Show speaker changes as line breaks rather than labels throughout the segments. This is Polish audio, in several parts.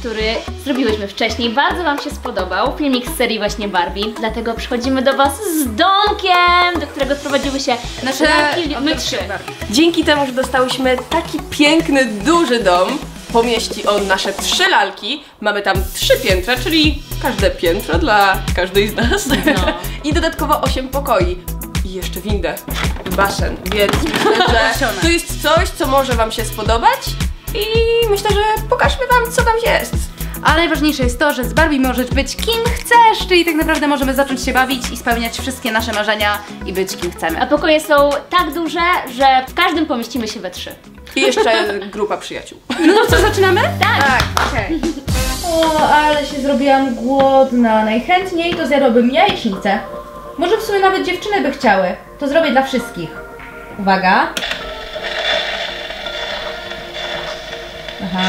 który zrobiłyśmy wcześniej, bardzo Wam się spodobał. Filmik z serii właśnie Barbie. Dlatego przychodzimy do Was z domkiem, do którego sprowadziły się nasze my trzy.
Dzięki temu, że dostałyśmy taki piękny, duży dom, pomieści on nasze 3 lalki. Mamy tam 3 piętra, czyli każde piętro dla każdej z nas. No. I dodatkowo 8 pokoi. I jeszcze windę, basen, więc myślę, że to jest coś, co może Wam się spodobać. I myślę, że pokażmy Wam, co tam jest.
A najważniejsze jest to, że z Barbie możesz być kim chcesz, czyli tak naprawdę możemy zacząć się bawić i spełniać wszystkie nasze marzenia i być kim chcemy.
A pokoje są tak duże, że w każdym pomieścimy się we 3.
I jeszcze grupa przyjaciół.
No to co, zaczynamy?
Tak.
Okej. O, ale się zrobiłam głodna. Najchętniej to zjadłabym jajecznicę. Może w sumie nawet dziewczyny by chciały. To zrobię dla wszystkich. Uwaga. Aha.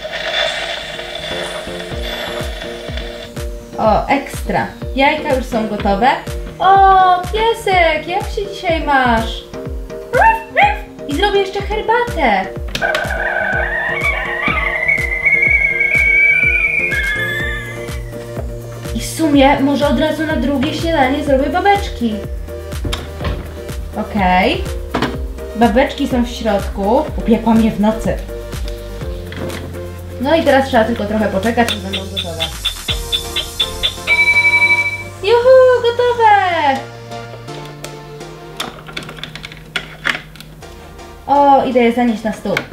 O, ekstra. Jajka już są gotowe. O, piesek, jak się dzisiaj masz? I zrobię jeszcze herbatę. I w sumie może od razu na drugie śniadanie zrobię babeczki. Okej. Babeczki są w środku. Upiekłam je w nocy. No i teraz trzeba tylko trochę poczekać, aż będą gotowe. Juhu, gotowe! O, idę je zanieść na stół.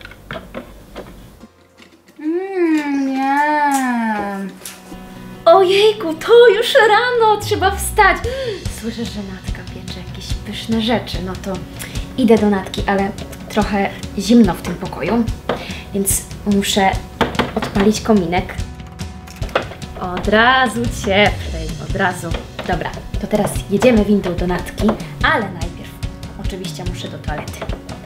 Miam.
Ojejku, to już rano, trzeba wstać. Słyszę, że Natka piecze jakieś pyszne rzeczy, no to idę do Natki, ale trochę zimno w tym pokoju, więc muszę odpalić kominek. Od razu cieplej, od razu. Dobra, to teraz jedziemy windą do Natki, ale najpierw oczywiście muszę do toalety.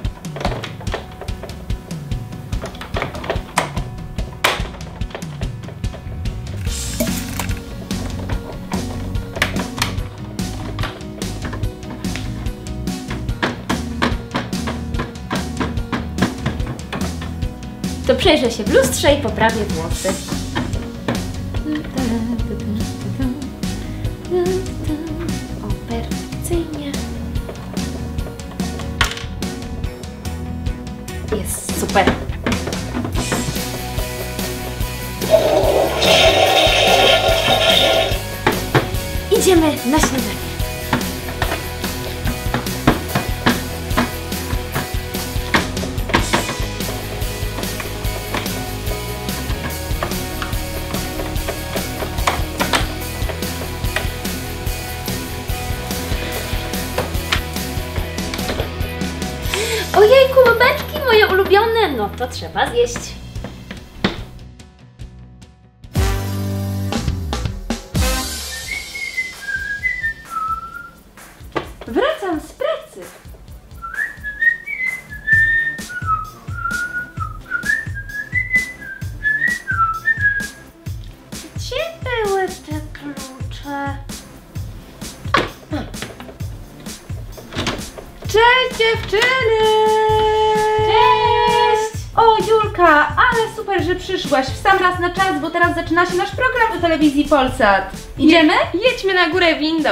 To przejrzę się w lustrze i poprawię włosy. Operacyjnie. Jest super. Idziemy na śniadanie. Ojejku, babeczki moje ulubione, no to trzeba zjeść.
Wracam z pracy. Gdzie były te klucze? Cześć dziewczyny!
Cześć!
O Julka, ale super, że przyszłaś w sam raz na czas, bo teraz zaczyna się nasz program w telewizji Polsat. Idziemy?
Jedźmy na górę windą.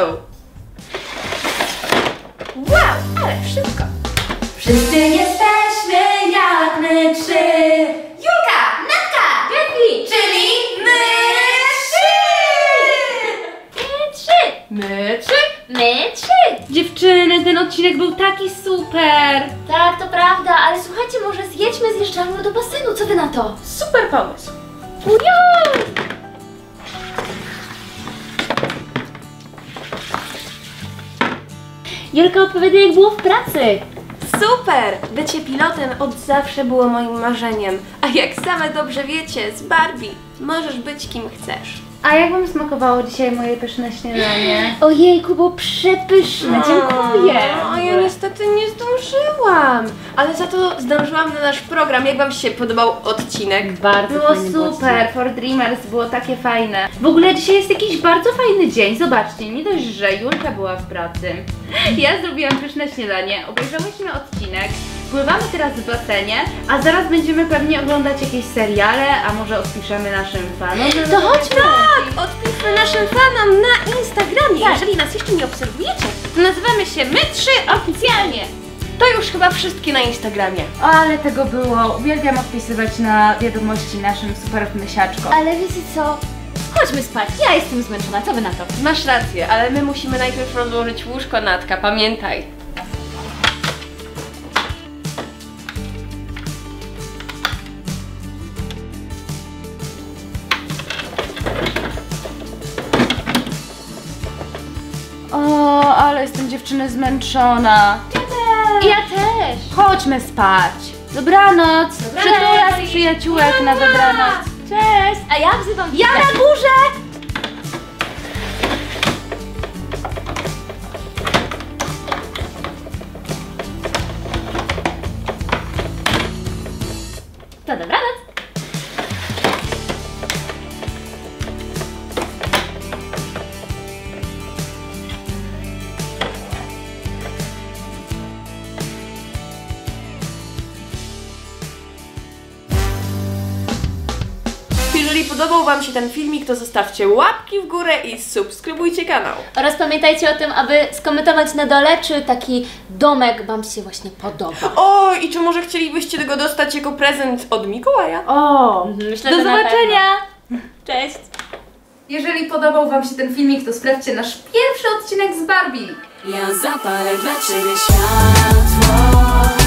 Wow, ale szybko.
Wszyscy jesteśmy jak my 3. Julka, Natka, Gabi, czyli my 3.
My 3.
My 3.
Dziewczyny, ten odcinek był taki super.
Tak, to prawda, ale słuchajcie, może zjedźmy zjeżdżalnią do basenu, co wy na to?
Super pomysł.
Ujo! Julka opowiada, jak było w pracy.
Super! Bycie pilotem od zawsze było moim marzeniem. A jak same dobrze wiecie, z Barbie możesz być kim chcesz.
A jak wam smakowało dzisiaj moje pyszne śniadanie?
Ojejku, było przepyszne, dziękuję.
O, ja niestety nie zdążyłam, ale za to zdążyłam na nasz program. Jak wam się podobał odcinek?
Bardzo
Było
fajny
super, For Dreamers było takie fajne. W ogóle dzisiaj jest jakiś bardzo fajny dzień, zobaczcie, nie dość, że Julka była w pracy. Ja zrobiłam pyszne śniadanie, obejrzałyśmy odcinek, Pływamy teraz w basenie, a zaraz będziemy pewnie oglądać jakieś seriale, a może odpiszemy naszym fanom.
To chodźmy!
Tak, odpiszmy naszym fanom na Instagramie,
Tak.
jeżeli nas jeszcze nie obserwujecie.
Nazywamy się My 3 oficjalnie.
To już chyba wszystkie na Instagramie.
O, ale tego było. Uwielbiam odpisywać na wiadomości naszym super mysiaczkom.
Ale wiecie co? Chodźmy spać, ja jestem zmęczona, co wy na to?
Masz rację, ale my musimy najpierw rozłożyć łóżko, Natka, pamiętaj.
O, ale jestem dziewczyny zmęczona.
Ja też!
Chodźmy spać. Dobranoc. Przytula z przyjaciółek na dobranoc. Cześć.
A ja wzywam
Ja na górze.
To dobranoc!
Jeżeli podobał Wam się ten filmik, to zostawcie łapki w górę i subskrybujcie kanał.
Oraz pamiętajcie o tym, aby skomentować na dole, czy taki domek Wam się właśnie podoba.
O, i czy może chcielibyście tego dostać jako prezent od Mikołaja?
O,
Myślę,
do
że na
zobaczenia.
pewno. Cześć!
Jeżeli podobał Wam się ten filmik, to sprawdźcie nasz pierwszy odcinek z Barbie.
Ja zapalę dla Ciebie światło.